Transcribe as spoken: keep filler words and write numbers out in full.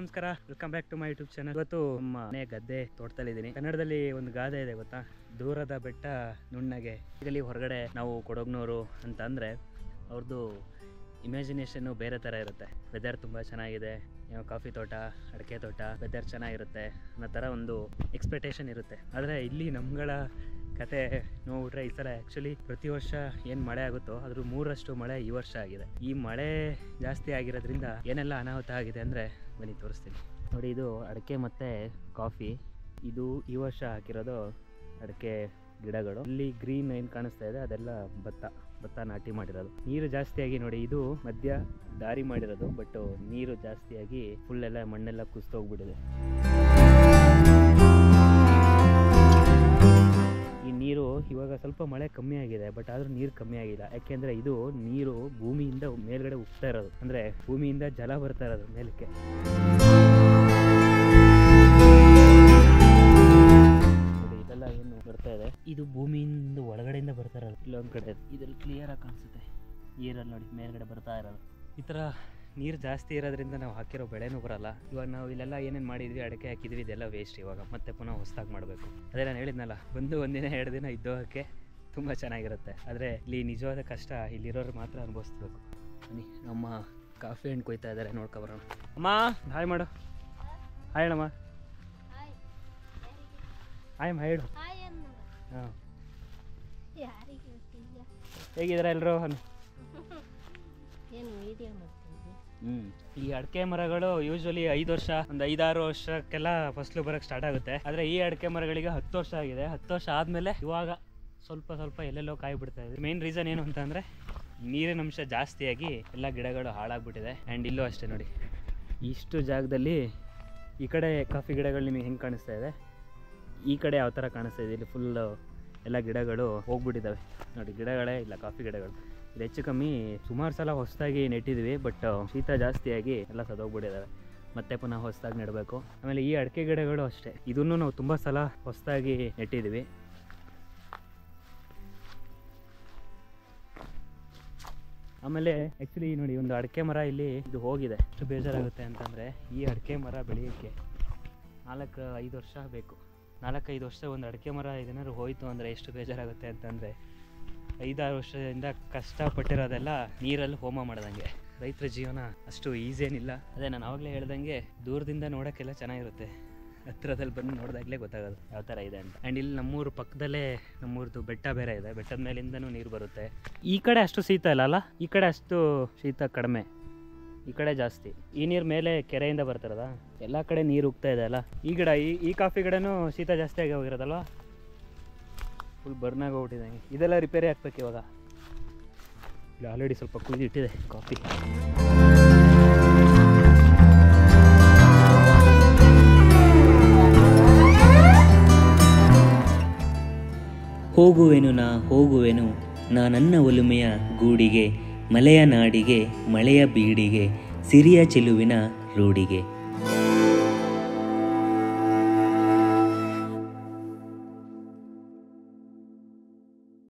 ನಮಸ್ಕಾರ, welcome back to my YouTube channel. ಇವತ್ತು ನಮ್ಮ ಮನೆ ಗದ್ದೆ ತೋಟದಲ್ಲಿದ್ದೀನಿ. ಕನ್ನಡದಲ್ಲಿ ಒಂದು ಗಾದೆ ಇದೆ ಗೊತ್ತಾ, ದೂರದ ಬೆಟ್ಟ ನುಣ್ಣಗೆ. ಇಲ್ಲಿ ಹೊರಗಡೆ ನಾವು ಕೊಡಗ್ನೂರು ಅಂತ ಅಂದರೆ ಅವ್ರದ್ದು ಇಮ್ಯಾಜಿನೇಷನ್ನು ಬೇರೆ ಥರ ಇರುತ್ತೆ. ವೆದರ್ ತುಂಬ ಚೆನ್ನಾಗಿದೆ, ಏನೋ ಕಾಫಿ ತೋಟ, ಅಡಿಕೆ ತೋಟ, ವೆದರ್ ಚೆನ್ನಾಗಿರುತ್ತೆ ಅನ್ನೋ ಥರ ಒಂದು ಎಕ್ಸ್ಪೆಕ್ಟೇಷನ್ ಇರುತ್ತೆ. ಆದರೆ ಇಲ್ಲಿ ನಮ್ಗಳ ಕತೆ ನೋಡ್ಬಿಟ್ರೆ ಈ ಸಲ ಆ್ಯಕ್ಚುಲಿ ಪ್ರತಿ ವರ್ಷ ಏನು ಮಳೆ ಆಗುತ್ತೋ ಅದ್ರ ಮೂರಷ್ಟು ಮಳೆ ಈ ವರ್ಷ ಆಗಿದೆ. ಈ ಮಳೆ ಜಾಸ್ತಿ ಆಗಿರೋದ್ರಿಂದ ಏನೆಲ್ಲ ಅನಾಹುತ ಆಗಿದೆ ಅಂದರೆ ಬನ್ನಿ ತೋರಿಸ್ತೀನಿ. ನೋಡಿ, ಇದು ಅಡಿಕೆ ಮತ್ತು ಕಾಫಿ. ಇದು ಈ ವರ್ಷ ಹಾಕಿರೋದು ಅಡಿಕೆ ಗಿಡಗಳು. ಇಲ್ಲಿ ಗ್ರೀನ್ ಏನು ಕಾಣಿಸ್ತಾ ಇದೆ ಅದೆಲ್ಲ ಭತ್ತ ಭತ್ತ ನಾಟಿ ಮಾಡಿರೋದು. ನೀರು ಜಾಸ್ತಿಯಾಗಿ ನೋಡಿ, ಇದು ಮಧ್ಯ ದಾರಿ ಮಾಡಿರೋದು, ಬಟ್ ನೀರು ಜಾಸ್ತಿಯಾಗಿ ಫುಲ್ ಎಲ್ಲ ಮಣ್ಣೆಲ್ಲ ಕುಸಿದೋಗ್ಬಿಟ್ಟಿದೆ. ಈ ನೀರು ಇವಾಗ ಸ್ವಲ್ಪ ಮಳೆ ಕಮ್ಮಿ ಆಗಿದೆ, ಬಟ್ ಆದ್ರೂ ನೀರು ಕಮ್ಮಿ ಆಗಿಲ್ಲ. ಯಾಕೆಂದ್ರೆ ಇದು ನೀರು ಭೂಮಿಯಿಂದ ಮೇಲ್ಗಡೆ ಉಗ್ತಾ ಇರೋದು, ಅಂದ್ರೆ ಭೂಮಿಯಿಂದ ಜಲ ಬರ್ತಾ ಇರೋದು ಮೇಲಕ್ಕೆ. ಇದೆಲ್ಲ ಏನು ಬರ್ತಾ ಇದೆ, ಇದು ಭೂಮಿಯಿಂದ ಒಳಗಡೆಯಿಂದ ಬರ್ತಾ ಇರೋದು. ಇಲ್ಲೊಂದ್ ಕಡೆ ಇದ್ರಲ್ಲಿ ಕ್ಲಿಯರ್ ಆಗಿ ಕಾಣಿಸುತ್ತೆ, ನೀರಲ್ಲಿ ನೋಡಿ ಮೇಲ್ಗಡೆ ಬರ್ತಾ ಇರೋದು. ಈ ತರ ನೀರು ಜಾಸ್ತಿ ಇರೋದ್ರಿಂದ ನಾವು ಹಾಕಿರೋ ಬೆಳೆನೂ ಬರಲ್ಲ. ಇವಾಗ ನಾವು ಇಲ್ಲೆಲ್ಲ ಏನೇನು ಮಾಡಿದ್ವಿ, ಅಡಿಕೆ ಹಾಕಿದ್ವಿ, ಇದೆಲ್ಲ ವೇಸ್ಟ್. ಇವಾಗ ಮತ್ತೆ ಪುನಃ ಹೊಸದಾಗಿ ಮಾಡಬೇಕು. ಅದೇ ನಾನು ಹೇಳಿದ್ನಲ್ಲ, ಒಂದು ಒಂದಿನ ಎರಡು ದಿನ ಇದ್ದೋಗಕ್ಕೆ ತುಂಬ ಚೆನ್ನಾಗಿರುತ್ತೆ. ಆದರೆ ಇಲ್ಲಿ ನಿಜವಾದ ಕಷ್ಟ ಇಲ್ಲಿರೋರು ಮಾತ್ರ ಅನುಭವಿಸ್ಬೇಕು. ಬನ್ನಿ, ನಮ್ಮ ಕಾಫಿ ಹಣ್ಣು ಕೊಯ್ತಾ ಇದ್ದಾರೆ, ನೋಡ್ಕೊಬರೋಣ. ಅಮ್ಮ ಹಾಯ್ ಮಾಡು. ಹಾಯ್ ಅಣ್ಣಮ್ಮ. ಹಾಯ್ ಅಮ್ಮ, ಹೇಳು. ಹಾಂ, ಹೇಗಿದ್ದಾರೆ ಎಲ್ಲರೂ? ಹ್ಞೂ ಈ ಅಡಿಕೆ ಮರಗಳು ಯೂಶ್ವಲಿ ಐದು ವರ್ಷ ಒಂದು ಐದಾರು ವರ್ಷಕ್ಕೆಲ್ಲ ಫಸಲು ಬರೋಕ್ಕೆ ಸ್ಟಾರ್ಟ್ ಆಗುತ್ತೆ. ಆದರೆ ಈ ಅಡಿಕೆ ಮರಗಳಿಗೆ ಹತ್ತು ವರ್ಷ ಆಗಿದೆ. ಹತ್ತು ವರ್ಷ ಆದಮೇಲೆ ಇವಾಗ ಸ್ವಲ್ಪ ಸ್ವಲ್ಪ ಎಲ್ಲೆಲ್ಲೋ ಕಾಯಿ ಬಿಡ್ತಾ ಇದೆ. ಮೇನ್ ರೀಸನ್ ಏನು ಅಂತಂದರೆ ನೀರಿನ ಅಂಶ ಜಾಸ್ತಿಯಾಗಿ ಎಲ್ಲ ಗಿಡಗಳು ಹಾಳಾಗ್ಬಿಟ್ಟಿದೆ. ಆ್ಯಂಡ್ ಇಲ್ಲೂ ಅಷ್ಟೇ ನೋಡಿ, ಇಷ್ಟು ಜಾಗದಲ್ಲಿ ಈ ಕಡೆ ಕಾಫಿ ಗಿಡಗಳು ನಿಮಗೆ ಹೆಂಗೆ ಕಾಣಿಸ್ತಾ ಇದೆ, ಈ ಕಡೆ ಯಾವ ಥರ ಕಾಣಿಸ್ತಾ ಇದೆ. ಇಲ್ಲಿ ಫುಲ್ ಎಲ್ಲ ಗಿಡಗಳು ಹೋಗ್ಬಿಟ್ಟಿದ್ದಾವೆ ನೋಡಿ, ಗಿಡಗಳೇ ಇಲ್ಲ, ಕಾಫಿ ಗಿಡಗಳು. ಇದು ಹೆಚ್ಚು ಕಮ್ಮಿ ಸುಮಾರು ಸಲ ಹೊಸದಾಗಿ ನೆಟ್ಟಿದ್ವಿ, ಬಟ್ ಶೀತ ಜಾಸ್ತಿಯಾಗಿ ಎಲ್ಲ ಸದೋಗ್ಬಿಟ್ಟಿದ್ದಾವೆ. ಮತ್ತೆ ಪುನಃ ಹೊಸದಾಗಿ ನೆಡಬೇಕು. ಆಮೇಲೆ ಈ ಅಡಿಕೆ ಗಿಡಗಳು ಅಷ್ಟೇ, ಇದನ್ನು ನಾವು ತುಂಬ ಸಲ ಹೊಸದಾಗಿ ನೆಟ್ಟಿದ್ವಿ. ಆಮೇಲೆ ಆ್ಯಕ್ಚುಲಿ ನೋಡಿ, ಒಂದು ಅಡಿಕೆ ಮರ ಇಲ್ಲಿ ಇದು ಹೋಗಿದೆ. ಎಷ್ಟು ಬೇಜಾರಾಗುತ್ತೆ ಅಂತಂದರೆ, ಈ ಅಡಿಕೆ ಮರ ಬೆಳೆಯೋಕ್ಕೆ ನಾಲ್ಕು ಐದು ವರ್ಷ ಬೇಕು. ನಾಲ್ಕೈದು ವರ್ಷ ಒಂದು ಅಡಿಕೆ ಮರ ಇದನ್ನಾದ್ರು ಹೋಯಿತು ಅಂದರೆ ಎಷ್ಟು ಬೇಜಾರಾಗುತ್ತೆ ಅಂತಂದರೆ, ಐದಾರು ವರ್ಷದಿಂದ ಕಷ್ಟಪಟ್ಟಿರೋದೆಲ್ಲ ನೀರಲ್ಲಿ ಹೋಮ ಮಾಡ್ದಂಗೆ. ರೈತರ ಜೀವನ ಅಷ್ಟು ಈಸಿ ಏನಿಲ್ಲ. ಅದೇ ನಾನು ಆವಾಗಲೇ ಹೇಳ್ದಂಗೆ, ದೂರದಿಂದ ನೋಡೋಕ್ಕೆಲ್ಲ ಚೆನ್ನಾಗಿರುತ್ತೆ, ಹತ್ರದಲ್ಲಿ ಬಂದು ನೋಡಿದಾಗಲೇ ಗೊತ್ತಾಗೋದು ಯಾವ ಥರ ಇದೆ ಅಂತ. ಆ್ಯಂಡ್ ಇಲ್ಲಿ ನಮ್ಮೂರು ಪಕ್ಕದಲ್ಲೇ ನಮ್ಮೂರದ್ದು ಬೆಟ್ಟ ಬೇರೆ ಇದೆ, ಬೆಟ್ಟದ ಮೇಲಿಂದನೂ ನೀರು ಬರುತ್ತೆ. ಈ ಕಡೆ ಅಷ್ಟು ಶೀತ ಇಲ್ಲ ಅಲ್ಲ, ಈ ಕಡೆ ಅಷ್ಟು ಶೀತ ಕಡಿಮೆ, ಈ ಕಡೆ ಜಾಸ್ತಿ. ಈ ನೀರು ಮೇಲೆ ಕೆರೆಯಿಂದ ಬರ್ತಿರೋದ, ಎಲ್ಲ ಕಡೆ ನೀರು ಉಗ್ತಾ ಇದೆ ಅಲ್ಲ. ಈ ಗಿಡ ಈ ಈ ಕಾಫಿ ಗಿಡನೂ ಶೀತ ಜಾಸ್ತಿಯಾಗಿ ಹೋಗಿರೋದಲ್ವ, ಫುಲ್ ಬರ್ನಾಗ ಹೋಗ್ಬಿಟ್ಟಿದೆ. ಇದೆಲ್ಲ ರಿಪೇರಿ ಹಾಕ್ಬೇಕು ಇವಾಗ. ಇಲ್ಲಿ ಆಲ್ರೆಡಿ ಸ್ವಲ್ಪ ಕುಳಿದಿಟ್ಟಿದೆ ಕಾಫಿ. ಹೋಗುವೆನು ನಾ ಹೋಗುವೆನು ನಾ ನನ್ನ ಒಲುಮೆಯ ಗೂಡಿಗೆ, ಮಲೆಯ ನಾಡಿಗೆ ಮಳೆಯ ಬೀಡಿಗೆ, ಸಿರಿಯ ಚೆಲುವಿನ ರೂಢಿಗೆ.